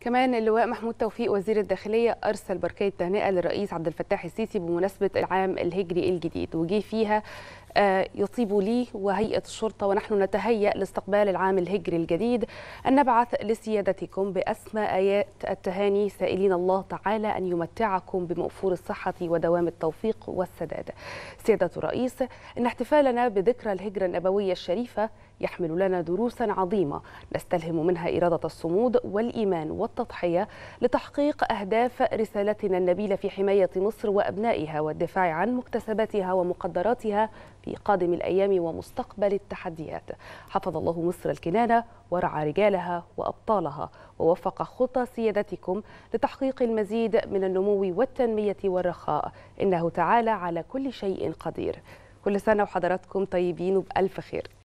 كمان اللواء محمود توفيق وزير الداخلية أرسل بركية تهنئة للرئيس عبد الفتاح السيسي بمناسبة العام الهجري الجديد، وجي فيها يطيب لي وهيئة الشرطة ونحن نتهيأ لاستقبال العام الهجري الجديد أن نبعث لسيادتكم بأسمى آيات التهاني سائلين الله تعالى أن يمتعكم بمؤفور الصحة ودوام التوفيق والسداد. سيادة الرئيس، إن احتفالنا بذكرى الهجرة النبوية الشريفة يحمل لنا دروسا عظيمة نستلهم منها إرادة الصمود والإيمان والتضحية لتحقيق أهداف رسالتنا النبيلة في حماية مصر وأبنائها والدفاع عن مكتسباتها ومقدراتها في قادم الأيام ومستقبل التحديات. حفظ الله مصر الكنانة ورعى رجالها وأبطالها ووفق خطى سيادتكم لتحقيق المزيد من النمو والتنمية والرخاء، إنه تعالى على كل شيء قدير. كل سنة وحضراتكم طيبين وبألف خير.